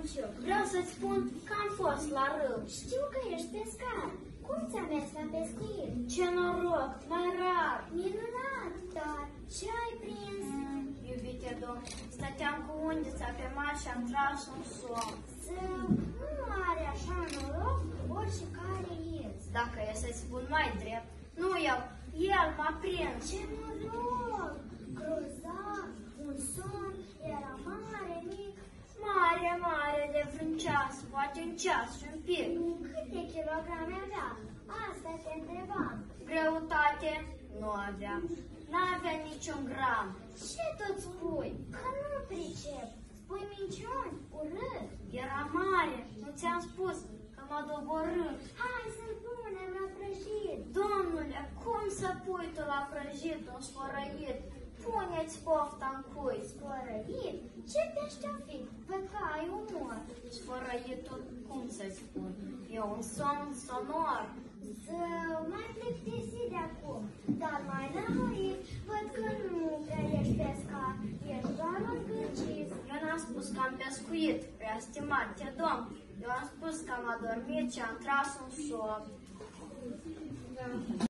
și eu. Vreau să-ți spun că am fost la râu. Știu că ești pescar. Cum ți-a mers la pescuit? Ce noroc, mai rar. Minunat, dar ce ai prins? Iubite domn, stăteam cu undița pe mare și am tras un somn. Zău, nu are așa noroc oricare ies. Dacă e să-ți spun mai drept, nu eu, el m-a prins. Ce noroc! Grozav, un somn, era mare, mic. Mare, mare, de vreun ceas, poate un ceas și un pic. Câte kilograme avea? Asta te întrebam. Greutate nu aveam, n-avea niciun gram. Ce tot spui? Că nu pricep. Spui minciuni, urât. Era mare, nu ți-am spus că m-a doborât. Hai să-l punem la prăjit. Domnule, cum să pui tu la prăjit un sfărăit? Puneți pofta în cui. Sfărăit? Ce pește-o fi? Văd că ai umor. Sfărăitul, cum să-ți spun, e un somn sonor. Zău, mai plictisit de acum, dar mai lămurit. Văd că nu prea ești pescar, ești doar un gârcit. Eu n-am spus că am pescuit, prea stimate domn. Eu am spus că am adormit și am tras un somn.